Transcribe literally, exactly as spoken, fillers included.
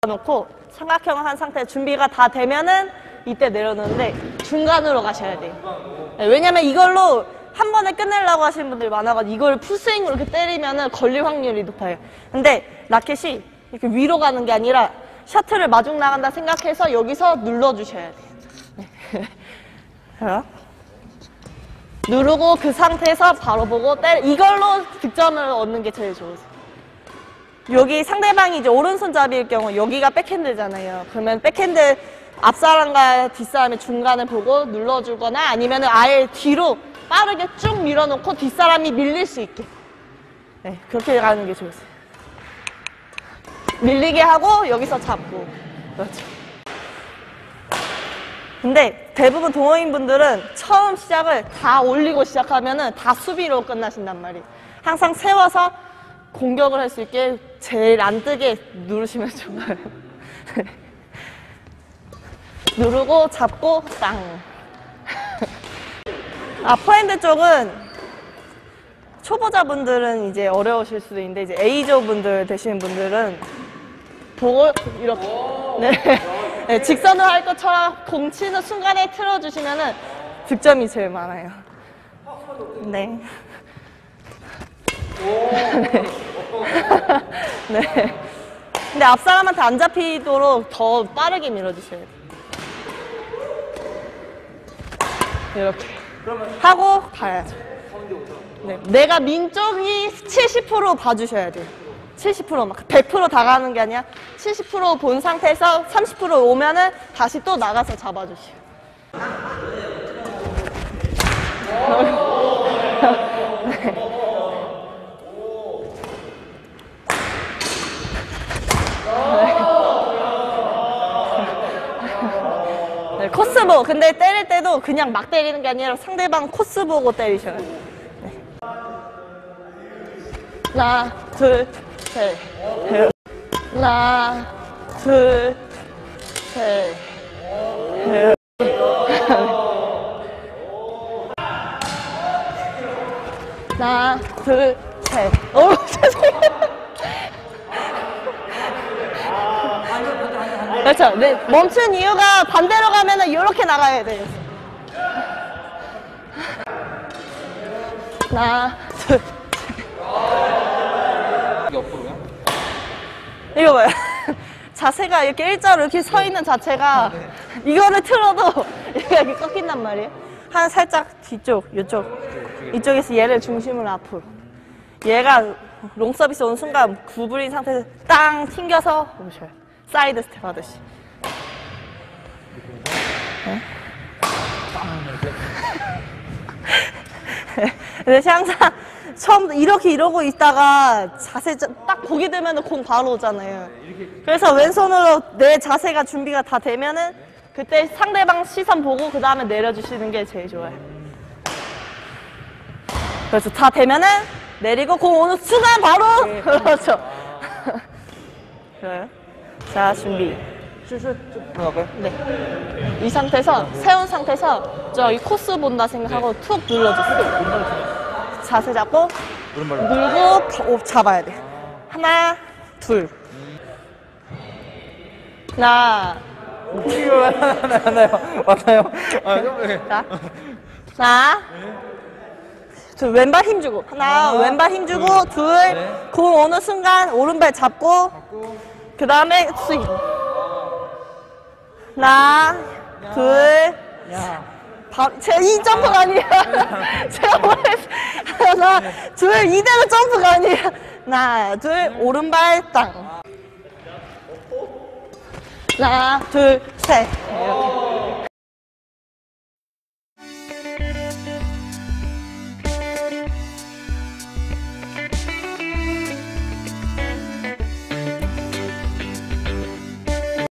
놓고 삼각형을 한 상태 준비가 다 되면은 이때 내려놓는데 중간으로 가셔야 돼요. 네, 왜냐면 이걸로 한 번에 끝내려고 하시는 분들이 많아가지고 이걸 풀스윙으로 이렇게 때리면은 걸릴 확률이 높아요. 근데 라켓이 이렇게 위로 가는 게 아니라 셔틀을 마중 나간다 생각해서 여기서 눌러주셔야 돼요. 네. 자, 누르고 그 상태에서 바로 보고 때려. 이걸로 득점을 얻는 게 제일 좋으세요. 여기 상대방이 이제 오른손잡이일 경우 여기가 백핸드잖아요. 그러면 백핸드 앞사람과 뒷사람의 중간을 보고 눌러주거나 아니면 아예 뒤로 빠르게 쭉 밀어놓고 뒷사람이 밀릴 수 있게. 네, 그렇게 가는 게 좋으세요. 밀리게 하고 여기서 잡고. 그렇죠. 근데 대부분 동호인 분들은 처음 시작을 다 올리고 시작하면은 다 수비로 끝나신단 말이에요. 항상 세워서 공격을 할 수 있게 제일 안 뜨게 누르시면 좋아요. 누르고 잡고 땅. 아, 포핸드 쪽은 초보자분들은 이제 어려우실 수도 있는데 이제 A조 분들 되시는 분들은 보고 이렇게 네. 네, 직선을 할 것처럼 공 치는 순간에 틀어주시면은 득점이 제일 많아요. 네. 네. 네. 근데 앞사람한테 안 잡히도록 더 빠르게 밀어주셔야 돼요. 이렇게 하고 가야죠. 네. 내가 민 쪽이 칠십 퍼센트 봐주셔야 돼요. 칠십 퍼센트 막 백 퍼센트 다 가는 게 아니라 칠십 퍼센트 본 상태에서 삼십 퍼센트 오면은 다시 또 나가서 잡아주시고. 네. 네, 코스 보고. 근데 때릴 때도 그냥 막 때리는 게 아니라 상대방 코스 보고 때리셔야 돼요. 네. 하나, 둘, 셋. 하나, 둘, 셋. 하나, 둘, 셋. 오, 죄송해요. 그렇죠. 네, 멈춘 이유가 반대로 가면은 이렇게 나가야 돼요. 하나, 둘. 이게 옆으로요? 이거 뭐야? 자세가 이렇게 일자로 이렇게 서 있는 자체가 네. 이거를 틀어도 얘가 이렇게 꺾인단 말이에요. 한 살짝 뒤쪽, 이쪽. 이쪽에서 얘를 중심으로 앞으로. 얘가 롱 서비스 온 순간 구부린 상태에서 땅 튕겨서 오셔요. 사이드 스텝 하듯이. 네? 근데 항상 처음부터 이렇게 이러고 있다가 자세 딱 보게 되면 공 바로 오잖아요. 그래서 왼손으로 내 자세가 준비가 다 되면은 그때 상대방 시선 보고 그 다음에 내려주시는 게 제일 좋아요. 그래서 다 되면은 내리고 공 오는 순간 바로 네. 그렇죠. 그래요. 자, 준비. 슛슛 들어갈까요? 네. 이 상태에서 세운 상태에서 저기 코스 본다 생각하고 네. 툭 눌러주세요. 자세 잡고 눌고 오, 잡아야 돼. 하나, 둘. 하나. 이거 맞나요? 맞나요? 자, 하나. 둘, 왼발 힘 주고. 하나, 하나 왼발 힘 주고. 둘, 네. 공 오는 순간 오른발 잡고. 잡고. 그 다음에 스윙. 하나, 야. 둘. 야. 바, 제가 이 점프가 아니야. 제가 뭐랬어. 하나, 네. 둘, 이대로 점프가 아니야. 하나, 둘, 네. 오른발 땅. 하나, 둘, 셋.